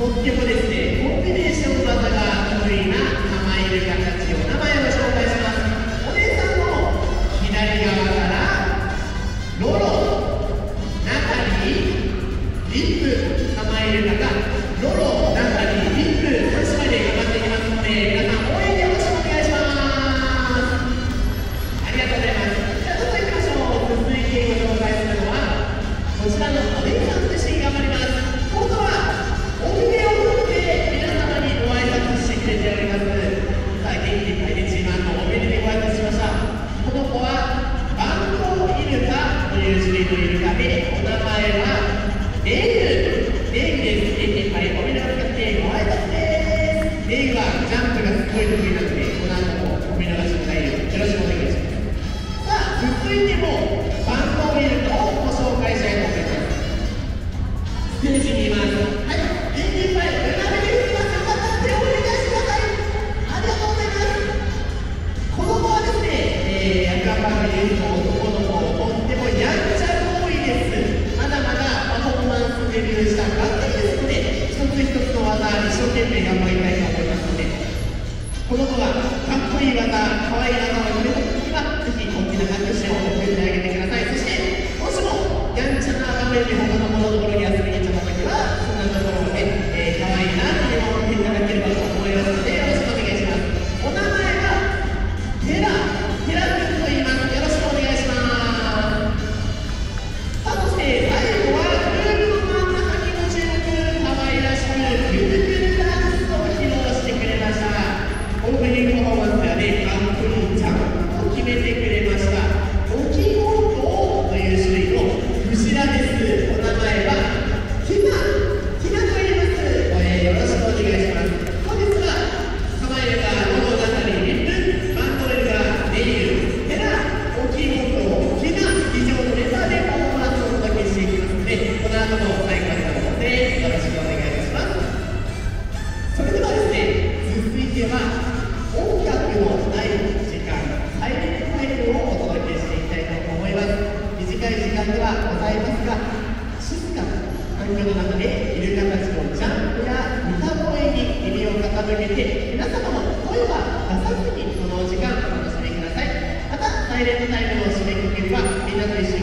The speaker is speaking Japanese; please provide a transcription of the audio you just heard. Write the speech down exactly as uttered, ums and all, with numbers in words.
とってもですね、コンビネーション技が得意な構える形、お名前を紹介します。お姉さんの左側からロロ、中にリップ構える方、ロロ、中にリップさん姉妹で頑張っていきますので、皆さん応援よろしくお願いします。ありがとうございます。じゃあどうぞ行きましょう。続いてご紹介するのはこちらのお姉さんと一緒に頑張ります。今度はおひげを振って皆様にご挨拶してくれております。さあ、元気いっぱいでチームのおめででご挨拶しました。この子はバンコイルカという種類のイルカで、お名前はレイグ。レイグです。元気いっぱいおめでとうございます。ご挨拶です。レイグはジャンプがすごい得意なので、この後もお見逃しのないようよろしくお願いします。さあ、続いてもバンコイルカをご紹介したいと思います。ステージにいます。はい、元気いっぱい斜めに振ります。また手をお願いしてください。ありがとうございます。この子はですね、えー、アクアパークユースの男の子、とってもやんちゃボーイです。まだまだパフォーマンスデビューしたばっかりですので、一つ一つの技、一生懸命頑張りたいと思いますので、この子がかっこいい技、かわいい技を決めた時には、ぜひ大きな拍手を送ってあげてください。そして、もしもやんちゃな場面で他の子のところに遊びに行っちゃった時は、そんなところをね、えー、かわいいなって思っていただければと思いますので、よろしくお願いします。お名前はテラ、テラ君と言います。よろしくお願いします。さあ、そして最後はループの真ん中にご注目、かわいらしくくるくるダンスを披露してくれました。オープニングパフォーマンスではね、カンプリジャンプを決めてくれました。オキモトという種類のクジラです。お名前はキナ、キナと言います。えー、よろしくお願いします。本日は構えるがロゴだったりリップ、バンドエルがレイル、ヘラ、オキモト、キナ、以上のネタでパフォーマンスをお届けしていきますので、この後も最後までのご声援よろしくお願いいたします。それではですね、続いては音楽のない時間、サイレントタイムをお届けしていきたいと思います。短い時間ではございますが、静かな環境の中でイルカたちのジャンプや歌声に耳を傾けて、皆様も声は出さずにこのお時間お楽しみください。またサイレントタイムの締めくくりはみんなと一緒に